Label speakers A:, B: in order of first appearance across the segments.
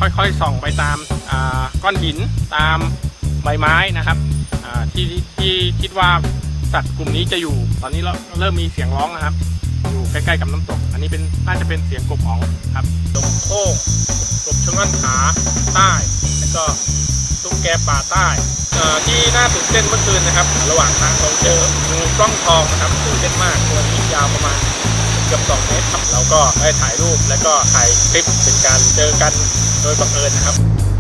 A: ค่อยๆส่องไปตามก้อนหินตามใบไม้นะครับที่คิดว่าสัตว์กลุ่มนี้จะอยู่ตอนนี้เราเริ่มมีเสียงร้องนะครับอยู่ใกล้ๆกับน้ำตกอันนี้น่าจะเป็นเสียงกบอ๋องครับดงโค้งกบชะง่อนขาใต้แล้วก็ตุ๊กแกป่าใต้ที่น่าตื่นเต้นเมื่อคืนนะครับระหว่างทางเราเจองูกล้องทองนะครับตื่นเต้นมากตัวนี้ยาวประมาณเกือบ2 เมตรครับเราก็ได้ถ่ายรูปและก็ถ่ายคลิปเป็นการเจอกันโดยบังเอิญนะครับ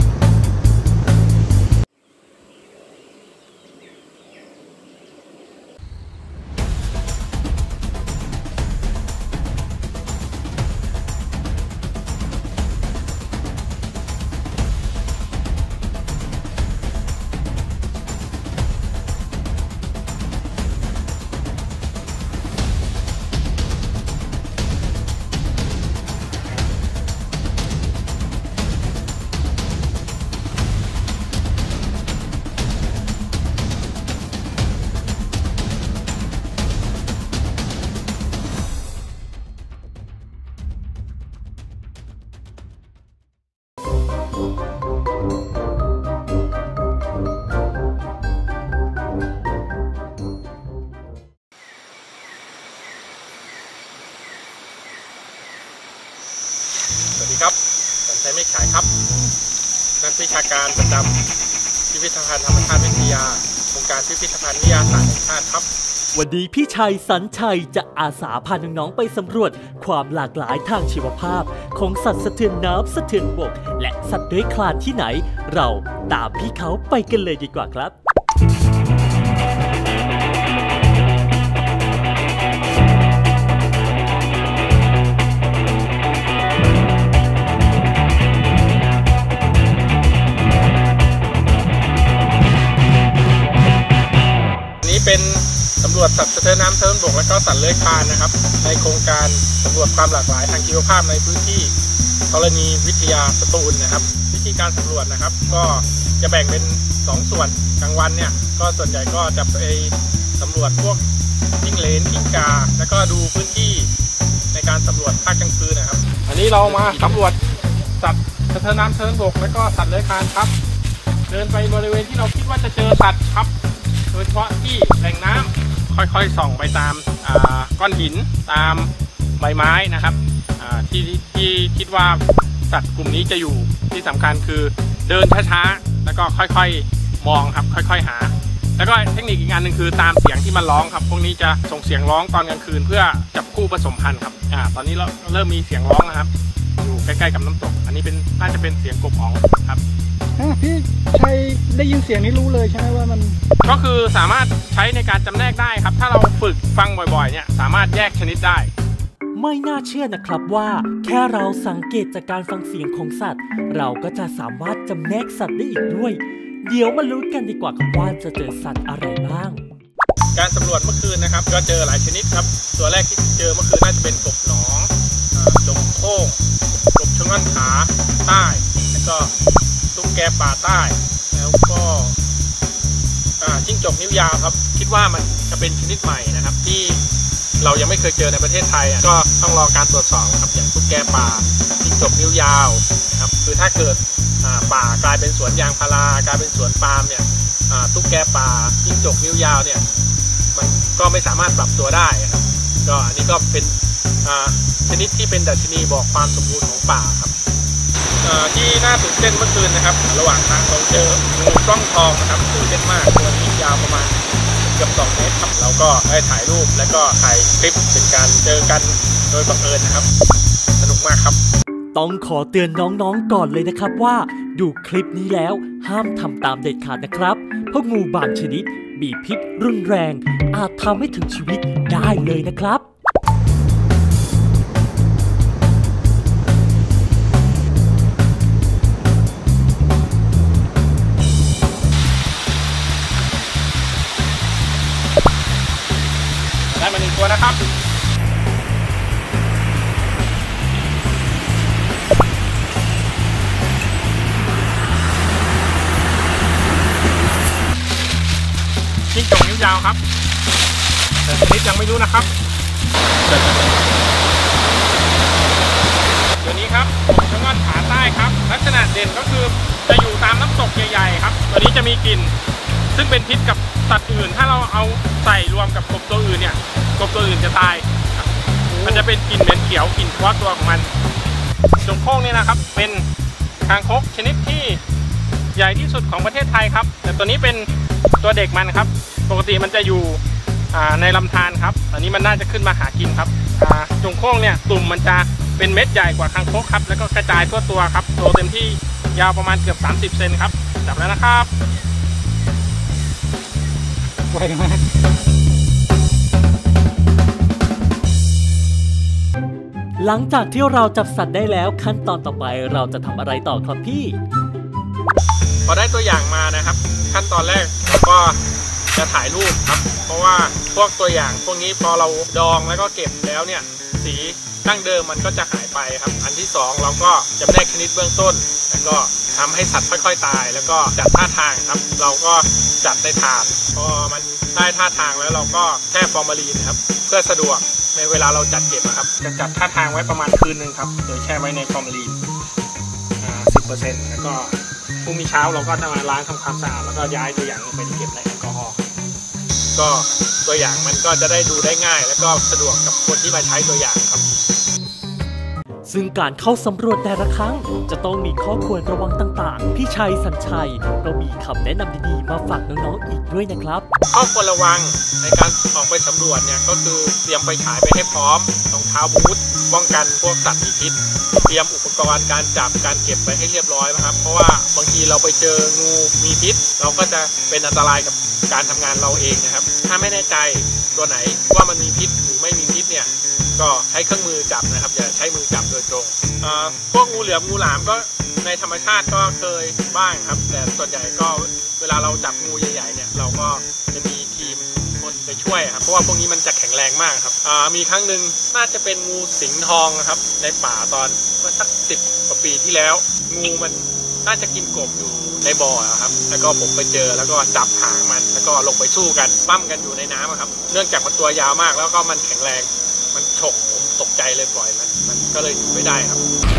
A: สวัสดีครับสัญชัยเมฆฉายครับนักวิชาการประจำพิพิธภัณฑ์ธรรมชาติวิทยาโครงการพิพิธภัณฑ์วิทยาศาสตร์แห่งชาติครับ
B: วันนี้พี่ชัยสัญชัยจะอาสาพาน้องๆไปสำรวจความหลากหลายทางชีวภาพของสัตว์สะเทือนน้ำสะเทือนบกและสัตว์เลื้อยคลานที่ไหนเราตามพี่เขาไปกันเลยดีกว่าครับ
A: เป็นสำรวจสัตว์สะเทือนน้ำสะเทือนบกและก็สัตว์เลื้อยคลานนะครับในโครงการสำรวจความหลากหลายทางชีวภาพในพื้นที่ธรณีวิทยาสตูลนะครับวิธีการสำรวจนะครับก็จะแบ่งเป็น2 ส่วนกลางวันเนี่ยก็ส่วนใหญ่ก็จะไปสำรวจพวกจิ้งเหลนจิ้งกาแล้วก็ดูพื้นที่ในการสำรวจภาคกลางคืนนะครับอันนี้เรามาสำรวจสัตว์สะเทือนน้ำสะเทือนบกและก็สัตว์เลื้อยคลานครับเดินไปบริเวณที่เราคิดว่าจะเจอสัตว์ครับโดยเฉพาะที่แหล่งน้ำค่อยๆส่องไปตามก้อนหินตามใบไม้นะครับที่คิดว่าสัตว์กลุ่มนี้จะอยู่ที่สำคัญคือเดินช้าๆแล้วก็ค่อยๆมองครับค่อยๆหาแล้วก็เทคนิคอีกงานหนึ่งคือตามเสียงที่มันร้องครับพวกนี้จะส่งเสียงร้องตอนกลางคืนเพื่อจับคู่ผสมพันธุ์ครับตอนนี้เราเริ่มมีเสียงร้องนะครับอยู่ใกล้ๆกับน้ำตกอันนี้น่าจะเป็นเสียงกบอ๋องครับ
C: พี่ชัยได้ยินเสียงนี้รู้เลยใช่ไหมว่ามัน
A: ก็คือสามารถใช้ในการจำแนกได้ครับถ้าเราฝึกฟังบ่อยๆเนี่ยสามารถแยกชนิดได้
B: ไม่น่าเชื่อนะครับว่าแค่เราสังเกตจากการฟังเสียงของสัตว์เราก็จะสามารถจำแนกสัตว์ได้อีกด้วยเดี๋ยวมาลุ้นกันดีกว่าครับว่าจะเจอสัตว์อะไรบ้าง
A: การสำรวจเมื่อคืนนะครับก็เจอหลายชนิดครับตัวแรกที่เจอเมื่อคืนน่าจะเป็นกบหนองดงโค้งกบชะง่อนขาใต้แล้วก็ตุ๊กแกป่าใต้แล้วก็จิ้งจกนิ้วยาวครับคิดว่ามันจะเป็นชนิดใหม่นะครับที่เรายังไม่เคยเจอในประเทศไทยก็ต้องรอการตรวจสอบครับอย่างตุ๊กแกป่าจิ้งจกนิ้วยาวนะครับคือถ้าเกิดป่ากลายเป็นสวนยางพารากลายเป็นสวนปาล์มเนี่ยตุ๊กแกป่าจิ้งจกนิ้วยาวเนี่ยมันก็ไม่สามารถปรับตัวได้ครับก็อันนี้ก็เป็นชนิดที่เป็นดัชนีบอกความสมบูรณ์ของป่าครับที่น่าตื่นเต้นเมื่อคืนนะครับระหว่างทางเราเจองูกล้องทองนะครับตื่นเต้นมากตัวนี้ยาวประมาณเกือบ2 เมตรครับเราก็ได้ถ่ายรูปและก็ถ่ายคลิปเป็นการเจอกันโดยบังเอิญนะครับสนุกมากครับ
B: ต้องขอเตือนน้องๆก่อนเลยนะครับว่าดูคลิปนี้แล้วห้ามทำตามเด็ดขาดนะครับเพราะงูบางชนิดมีพิษรุนแรงอาจทำให้ถึงชีวิตได้เลยนะครับ
A: ได้มา1 ตัวนะครับจิ้งจกนิ้วยาวครับแต่ชนิดยังไม่รู้นะครับตัวนี้ครับกบชะง่อนขาใต้ครับลักษณะเด่นด่นก็คือจะอยู่ตามน้ำตกใหญ่ๆครับตัวนี้จะมีกลิ่นซึ่งเป็นพิษกับสัตว์อื่นถ้าเราเอาใส่รวมกับกบตัวอื่นเนี่ยกบตัวอื่นจะตายมันจะเป็นกลิ่นเหม็นเขียวกลิ่นเฉพาะตัวของมันจงโค้งนี่นะครับเป็นคางคกชนิดที่ใหญ่ที่สุดของประเทศไทยครับแต่ตัวนี้เป็นตัวเด็กมันครับปกติมันจะอยู่ในลำธารครับอันนี้มันน่าจะขึ้นมาหากินครับจงโค้งเนี่ยตุ่มมันจะเป็นเม็ดใหญ่กว่าคางคกครับแล้วก็กระจายทั่วตัวครับโตเต็มที่ยาวประมาณเกือบ30 เซนครับจับแล้วนะครับ
C: ไวมาก
B: หลังจากที่เราจับสัตว์ได้แล้วขั้นตอนต่อไปเราจะทำอะไรต่อครับพี่
A: พอได้ตัวอย่างมานะครับขั้นตอนแรกเราก็จะถ่ายรูปครับเพราะว่าพวกตัวอย่างพวกนี้พอเราดองแล้วก็เก็บแล้วเนี่ยสีดั้งเดิมมันก็จะหายไปครับอันที่2เราก็จำแนกชนิดเบื้องต้นแล้วก็ทำให้สัตว์ค่อยๆตายแล้วก็จัดท่าทางครับเราก็จัดในถาดพอมันได้ท่าทางแล้วเราก็แช่ฟอร์มาลีนครับเพื่อสะดวกในเวลาเราจัดเก็บนะครับจะจัดท่าทางไว้ประมาณคืนนึงครับโดยแช่ไว้ในฟอร์มาลีน10% แล้วก็พรุ่งนี้เช้าเราก็จะมาล้างทำความสะอาดแล้วก็ย้ายตัวอย่างลงไปเก็บในแอลกอฮอล์ก็ตัวอย่างมันก็จะได้ดูได้ง่ายแล้วก็สะดวกกับคนที่มาใช้ตัวอย่างครับ
B: ซึ่งการเข้าสำรวจแต่ละครั้งจะต้องมีข้อควรระวังต่างๆพี่ชัยสัญชัยก็มีคำแนะนำดีๆมาฝากน้องๆอีกด้วยนะครับ
A: ข้อควรระวังในการออกไปสำรวจเนี่ยก็คือเตรียมไฟฉายไปให้พร้อมรองเท้าบูทป้องกันพวกสัตว์มีพิษเตรียมอุปกรณ์การจับการเก็บไปให้เรียบร้อยนะครับเพราะว่าบางทีเราไปเจองูมีพิษเราก็จะเป็นอันตรายกับการทำงานเราเองนะครับถ้าไม่แน่ใจตัวไหนว่ามันมีพิษหรือไม่มีพิษเนี่ยก็ใช้เครื่องมือจับนะครับอย่าใช้มือจับโดยตรงพวกงูเหลือมงูหลามก็ในธรรมชาติก็เคยบ้างครับแต่ส่วนใหญ่ก็เวลาเราจับงูใหญ่ๆเนี่ยเราก็จะมีทีมคนไปช่วยครับเพราะว่าพวกนี้มันจะแข็งแรงมากครับมีครั้งหนึ่งน่าจะเป็นงูสิงห์ทองนะครับในป่าตอนเมื่อสัก10 กว่าปีที่แล้วงูมันน่าจะกินกบอยู่ในบ่อครับแล้วก็ผมไปเจอแล้วก็จับหางมันแล้วก็ลงไปสู้กันปั้มกันอยู่ในน้ำครับเนื่องจากมันตัวยาวมากแล้วก็มันแข็งแรงมันฉกผมตกใจเลยปล่อยมันก็เลยอยู่ไม่ได้ครับ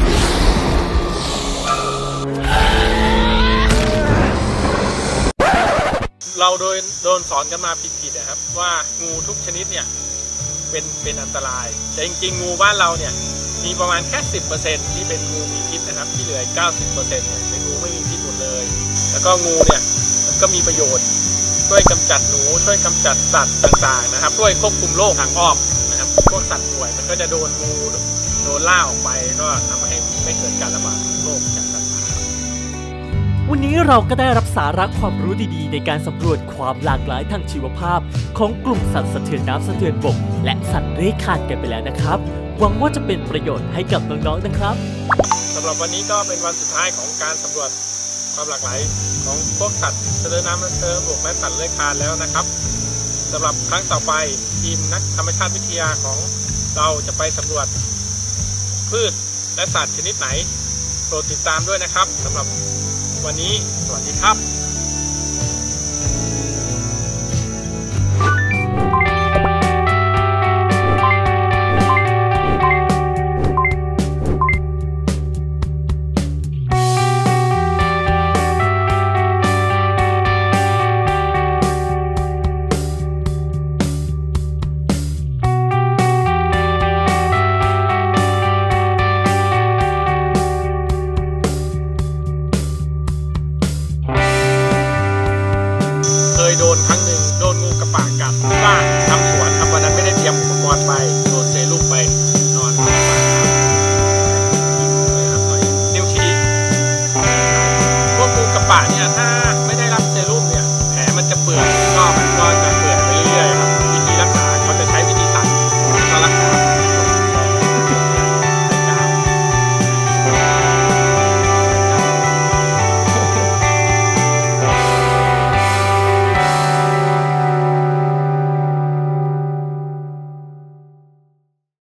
A: เราโดนสอนกันมาผิดๆนะครับว่างูทุกชนิดเนี่ยเป็นอันตรายแต่จริงๆงูบ้านเราเนี่ยมีประมาณแค่ 10% ที่เป็นงูมีพิษนะครับที่เหลือ 90% เนี่ยเป็นงูไม่มีพิษหมดเลยแล้วก็งูเนี่ยมันก็มีประโยชน์ช่วยกำจัดหนูช่วยกำจัดสัตว์ต่างๆนะครับช่วยควบคุมโรคทางอ้อมนะครับพวกสัตว์ป่วยมันก็จะโดนงูโดนล่าออกไปก็ทำให้ไม่เกิดการระบาดของโรคจากสัตว์
B: วันนี้เราก็ได้รับสาระความรู้ดีๆในการสำรวจความหลากหลายทางชีวภาพของกลุ่มสัตว์สะเทือนน้ำสะเทือนบกและสัตว์เลื้อยคลานกันไปแล้วนะครับหวังว่าจะเป็นประโยชน์ให้กับน้องๆนะครับ
A: สำหรับวันนี้ก็เป็นวันสุดท้ายของการสำรวจความหลากหลายของพวกสัตว์สะเทือนน้ำสะเทือนบกและสัตว์เลื้อยคลานแล้วนะครับสำหรับครั้งต่อไปทีมนักธรรมชาติวิทยาของเราจะไปสำรวจพืชและสัตว์ชนิดไหนโปรดติดตามด้วยนะครับสำหรับวันนี้สวัสดีครับ